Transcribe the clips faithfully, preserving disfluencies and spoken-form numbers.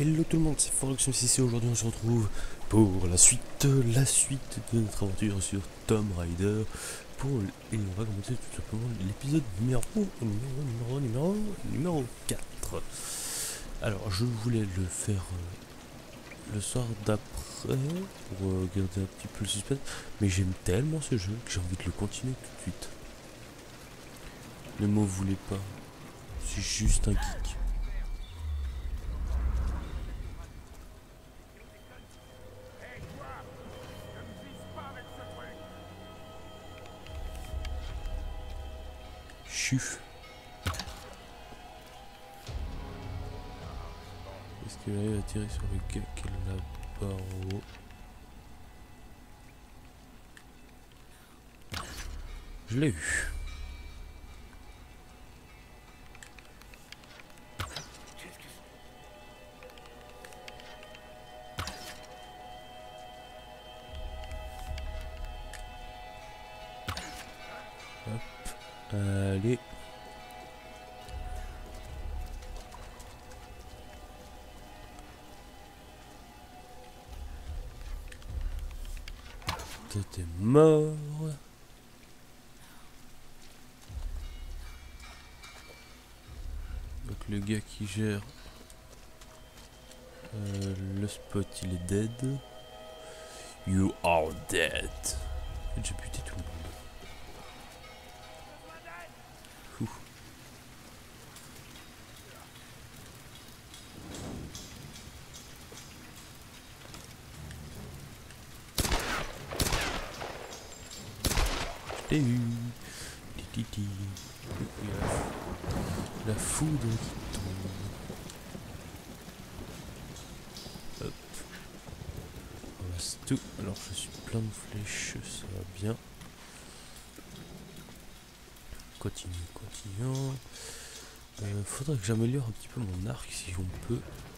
Hello tout le monde, c'est Forex ici. Aujourd'hui on se retrouve pour la suite, la suite de notre aventure sur Tomb Raider. Pour, et on va commencer tout simplement l'épisode numéro, numéro, numéro, numéro, numéro quatre. Alors je voulais le faire euh, le soir d'après, pour euh, garder un petit peu le suspense. Mais j'aime tellement ce jeu que j'ai envie de le continuer tout de suite. Ne m'en voulez pas, c'est juste un geek. Chuf. Est-ce qu'il arrive à tirer sur le gars qui est là-bas en haut? Je l'ai eu. Hop. Allez. T'es mort. Donc le gars qui gère euh, le spot, il est dead. You are dead. J'ai buté tout le monde. Ouh. Je t'ai eu. Titi. La foudre qui tombe. Hop. On ramasse tout. Alors je suis plein de flèches, ça va bien. Continue, continuons. Euh, faudrait que j'améliore un petit peu mon arc si on peut.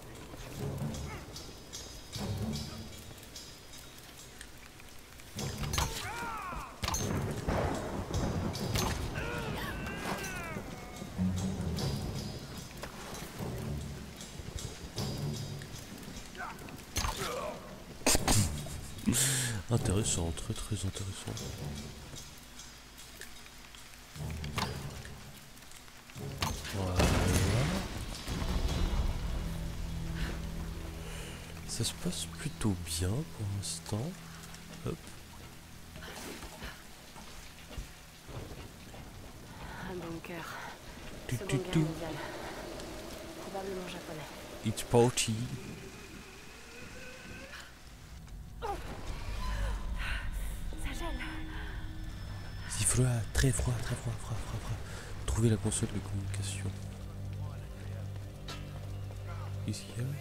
Intéressant, très très intéressant. Voilà. Ça se passe plutôt bien pour l'instant. Hop. Un bunker. Tu, Seconde tu, guerre tu. mondiale. Probablement japonais. It's party. Ça gèle. Si froid, très froid, très froid, froid, froid, froid. Trouvez la console de communication. Qu'est-ce qu'il y a?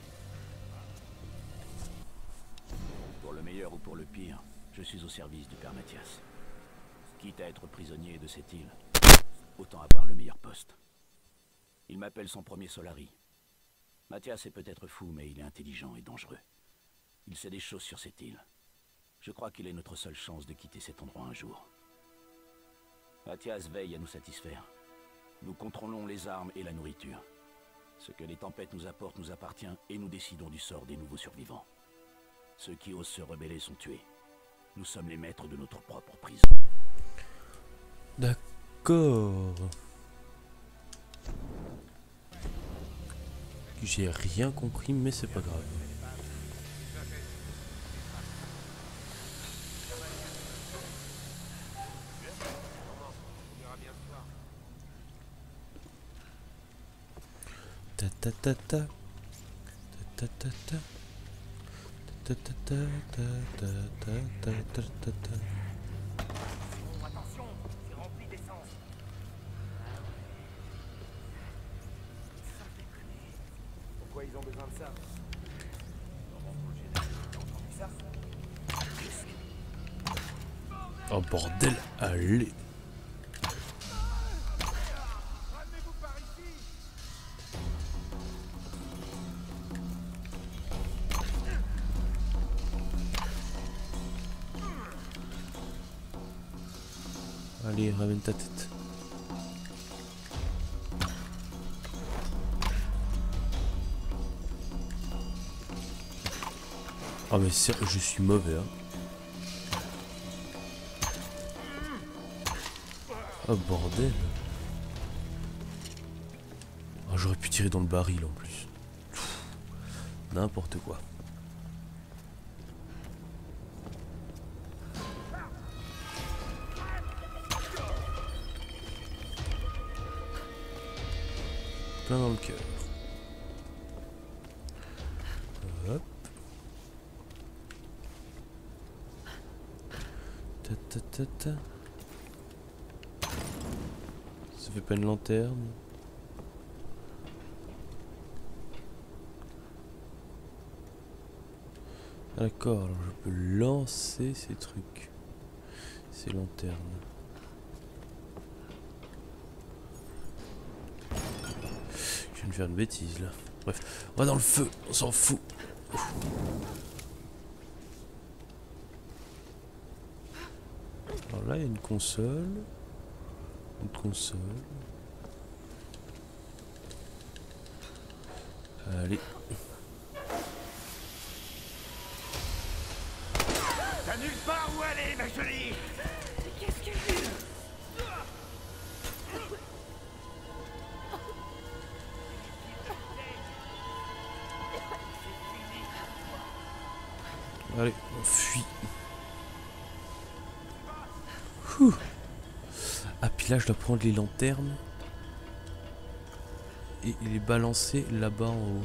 Pour le meilleur ou pour le pire, je suis au service du père Mathias. Quitte à être prisonnier de cette île, autant avoir le meilleur poste. Il m'appelle son premier Solari. Mathias est peut-être fou, mais il est intelligent et dangereux. Il sait des choses sur cette île. Je crois qu'il est notre seule chance de quitter cet endroit un jour. Mathias veille à nous satisfaire. Nous contrôlons les armes et la nourriture. Ce que les tempêtes nous apportent nous appartient et nous décidons du sort des nouveaux survivants. Ceux qui osent se rebeller sont tués. Nous sommes les maîtres de notre propre prison. D'accord. J'ai rien compris, mais c'est pas grave. Ta ta ta ta. Ta ta ta ta. Ta ta ta ta ta ta ta ta ta ta. Attention, c'est rempli d'essence. Pourquoi ils ont besoin de ça? T'as entendu ça? Oh bordel, allez. Ramenez-vous par ici. Allez, ramène ta tête. Ah mais c'est- je suis mauvais hein. Oh bordel. Oh, j'aurais pu tirer dans le baril en plus. N'importe quoi. Plein dans le cœur. Hop. Ta ta ta ta. Ça fait pas une lanterne. Ah, d'accord, alors je peux lancer ces trucs. Ces lanternes. Je viens de faire une bêtise là. Bref, on va dans le feu, on s'en fout. Alors là, il y a une console. Une console. Allez. T'as nulle part où aller, ma jolie. Qu'est-ce que... Allez, on fuit. Ouh. Ah, puis là, je dois prendre les lanternes et les balancer là-bas en haut.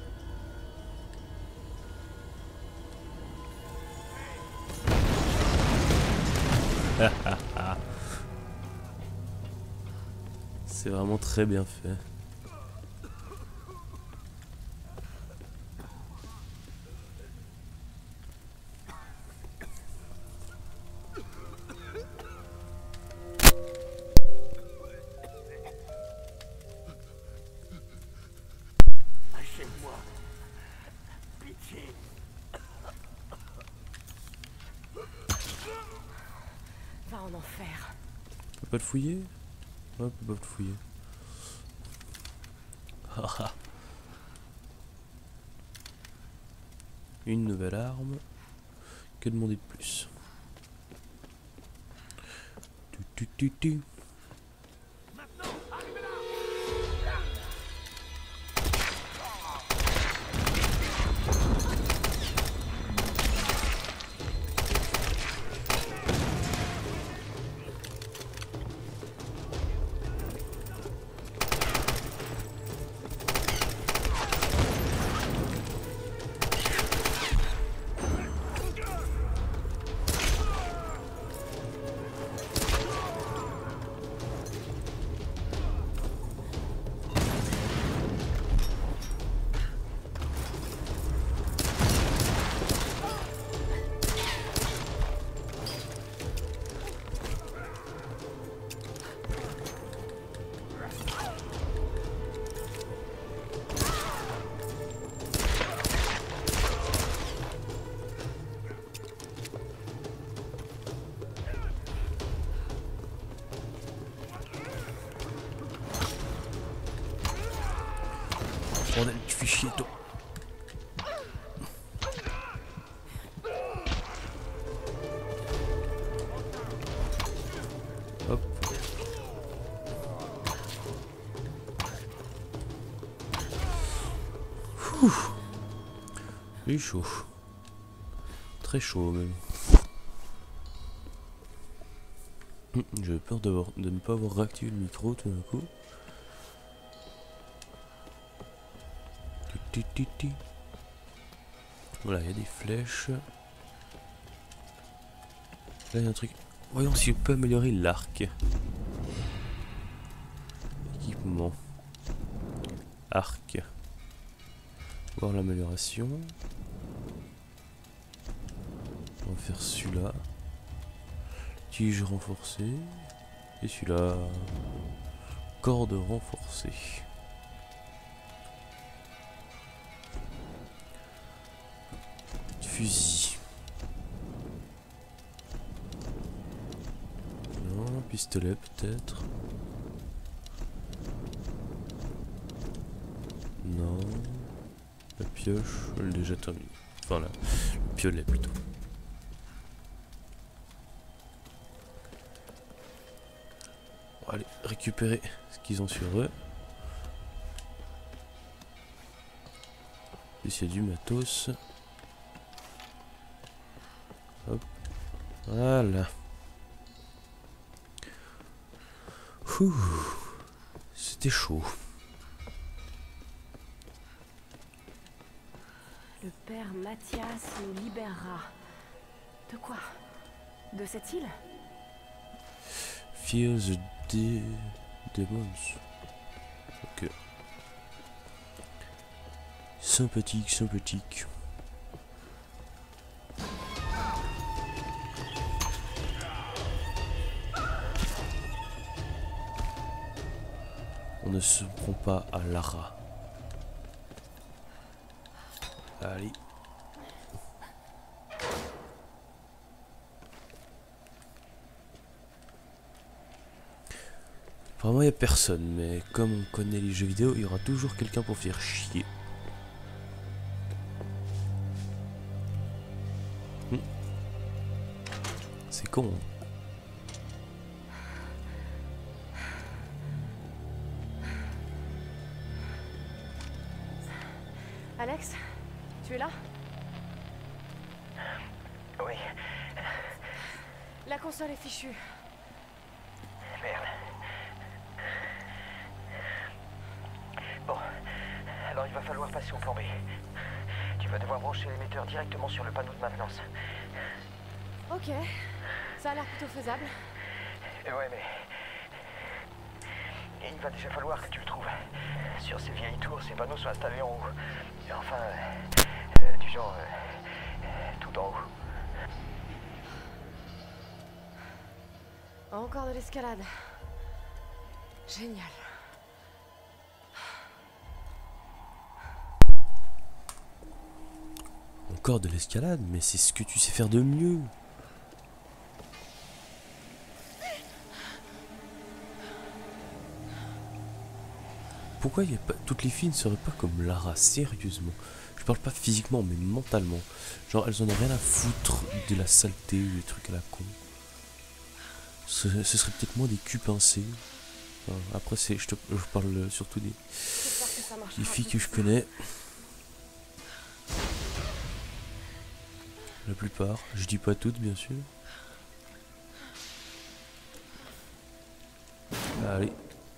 C'est vraiment très bien fait. Lâchez-moi. Pitié. Va en enfer. On peut pas le fouiller? Ouais, on peut pas le fouiller. Une nouvelle arme. Que demander de plus? Tu, tu, tu, tu. Bordel, tu fais chier toi. Hop. Ouh. Il est chaud. Très chaud même. J'avais peur de ne pas avoir réactivé le micro tout d'un coup. Voilà, il y a des flèches. Là, il y a un truc. Voyons si je peux améliorer l'arc. Équipement. Arc. Voir l'amélioration. On va faire celui-là. Tige renforcée. Et celui-là. Corde renforcée. Fusil. Non, pistolet peut-être. Non. La pioche, elle est déjà terminée. Enfin, là, le piolet plutôt. On va aller récupérer ce qu'ils ont sur eux. Ici, il y a du matos. Hop. Voilà. Ouh. C'était chaud. Le père Mathias nous libérera. De quoi? De cette île? Fear the de Demons. Ok. Sympathique, sympathique. On ne se prend pas à Lara. Allez. Apparemment il n'y a personne, mais comme on connaît les jeux vidéo, il y aura toujours quelqu'un pour faire chier. Hmm. C'est con. Hein. Alex, tu es là? Oui. La console est fichue. Merde. Bon. Alors il va falloir passer au plan B. Tu vas devoir brancher l'émetteur directement sur le panneau de maintenance. Ok. Ça a l'air plutôt faisable. Et ouais, mais... Et il va déjà falloir que tu le trouves. Sur ces vieilles tours, ces panneaux sont installés en haut. Et enfin, euh, euh, du genre, euh, tout en haut. Encore de l'escalade. Génial. Encore de l'escalade, mais c'est ce que tu sais faire de mieux. Pourquoi y a pas... toutes les filles ne seraient pas comme Lara, sérieusement? Je parle pas physiquement, mais mentalement. Genre, elles en ont rien à foutre de la saleté ou des trucs à la con. Ce, ce serait peut-être moins des culs pincés. Enfin, après, c'est, je, te, je parle surtout des, des filles que je connais. La plupart. Je dis pas toutes, bien sûr. Allez.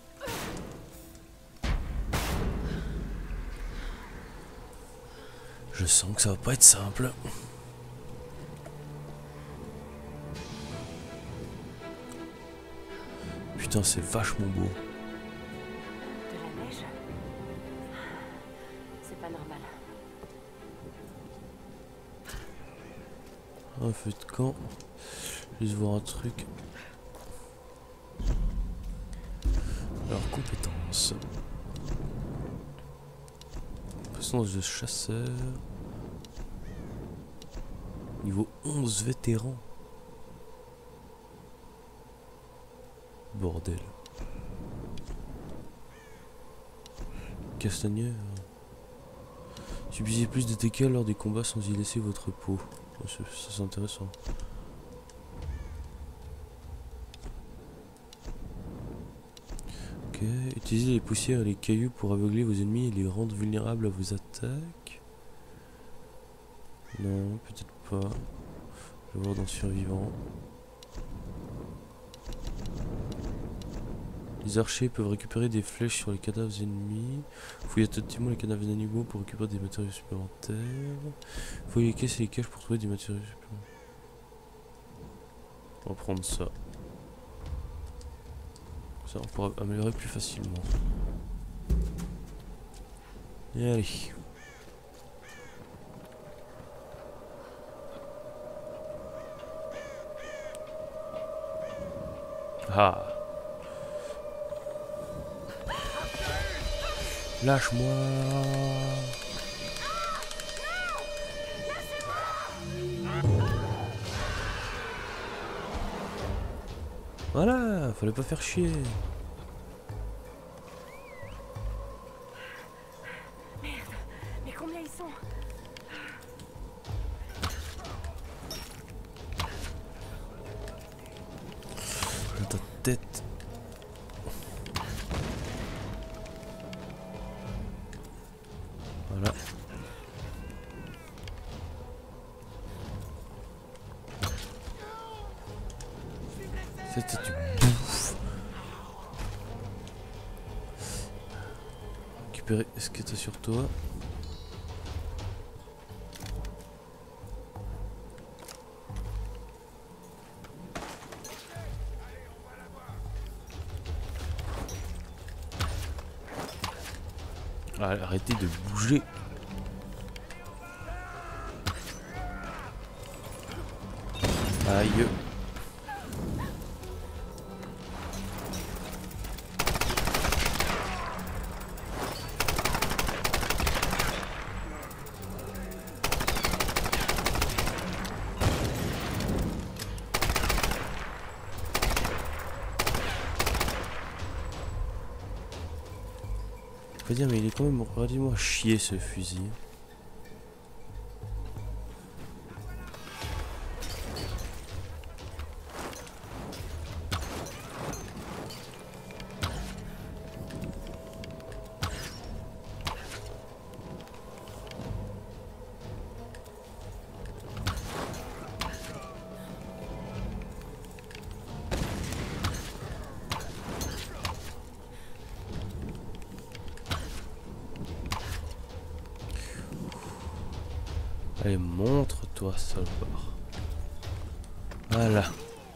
Je sens que ça va pas être simple. Putain, c'est vachement beau. De la neige? C'est pas normal. Un feu de camp. Juste voir un truc. Alors, compétences. Personnage de chasseur. Niveau onze vétéran. Bordel. Castagneur. Subissez plus de dégâts lors des combats sans y laisser votre peau. Ça c'est intéressant. Ok. Utilisez les poussières et les cailloux pour aveugler vos ennemis et les rendre vulnérables à vos attaques. Non, peut-être pas. Je vais voir dans survivant. Les archers peuvent récupérer des flèches sur les cadavres ennemis. Fouillez attentivement les cadavres d'animaux pour récupérer des matériaux supplémentaires. Fouillez les caisses et les caches pour trouver des matériaux supplémentaires. On va prendre ça. Ça, on pourra améliorer plus facilement. Et allez. Ah. Lâche-moi. Voilà, fallait pas faire chier. Merde, mais combien ils sont? tête. Voilà. C'était du bouffe. Récupérer ce qui était sur toi. Ah, arrêtez de bouger. Aïe. Je peux dire, mais il est quand même relativement à chier ce fusil. Allez, montre-toi, salopard. Voilà.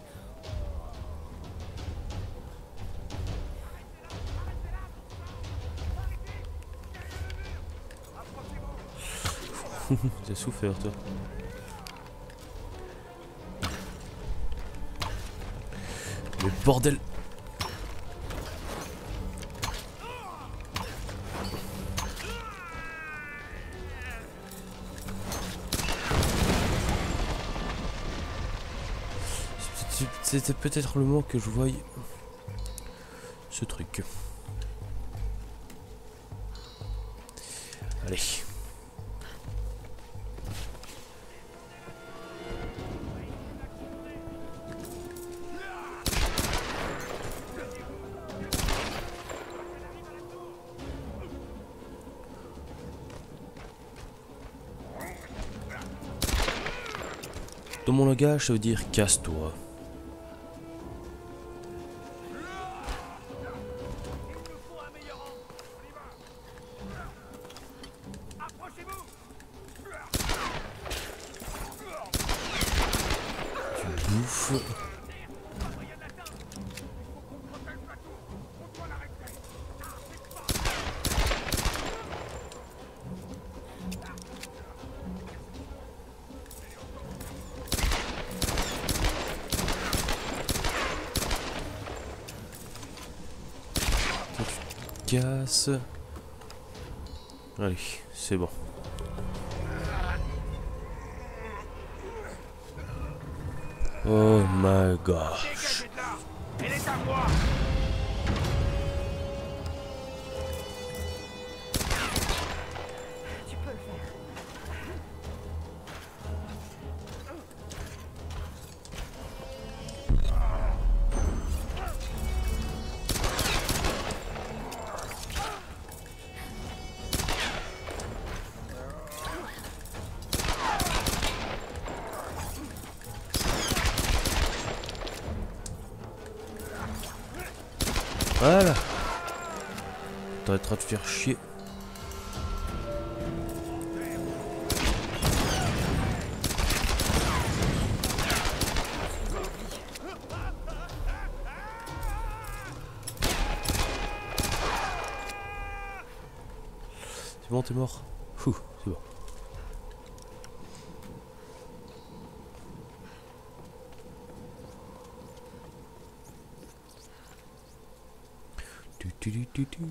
T'as souffert, toi. Mais bordel! C'était peut-être le moment que je voie ce truc. Allez. Dans mon langage, ça veut dire casse-toi. Casse. Allez, c'est bon. Oh my gosh. Elle est à moi. Tu peux le faire. Voilà. T'arrêteras de faire chier. C'est bon, t'es mort. Fou, c'est bon. Tu, tu, tu, tu.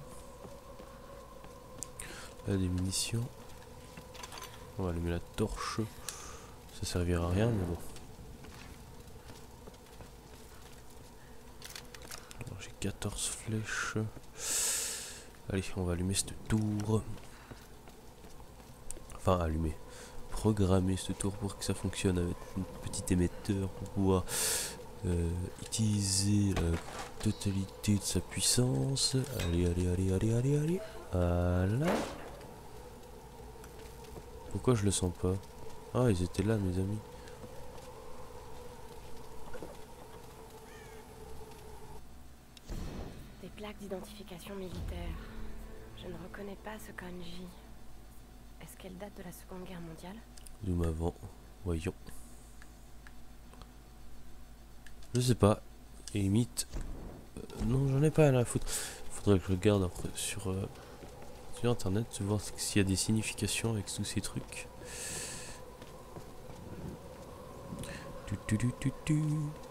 Là, des munitions. On va allumer la torche. Ça servira à rien, mais bon. J'ai quatorze flèches. Allez, on va allumer cette tour. Enfin, allumer. Programmer ce tour pour que ça fonctionne avec un petit émetteur pour pouvoir euh, utiliser la totalité de sa puissance. Allez, allez, allez, allez, allez, allez. Voilà. Pourquoi je le sens pas? Ah, ils étaient là, mes amis. Des plaques d'identification militaire. Je ne reconnais pas ce kanji. Est-ce qu'elle date de la Seconde Guerre mondiale? Zoom avant. Voyons. Je sais pas. Et limite. Euh, non, j'en ai pas à la foutre. Faudrait que je regarde après sur, euh, sur internet, voir s'il y a des significations avec tous ces trucs. Tu, tu, tu, tu, tu.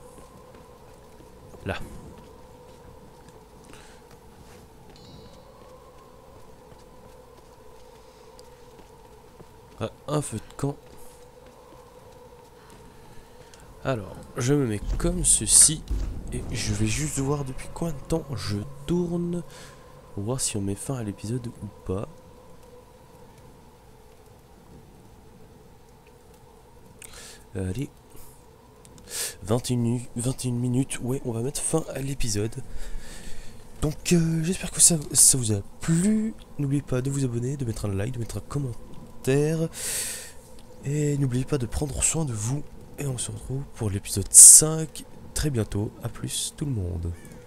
Là. Ah, un feu de camp. Alors, je me mets comme ceci. Et je vais juste voir depuis combien de temps je tourne. Pour voir si on met fin à l'épisode ou pas. Allez. vingt et une, vingt et une minutes. Ouais, on va mettre fin à l'épisode. Donc, euh, j'espère que ça, ça vous a plu. N'oubliez pas de vous abonner, de mettre un like, de mettre un commentaire. Et n'oubliez pas de prendre soin de vous. Et on se retrouve pour l'épisode cinq très bientôt. A plus tout le monde.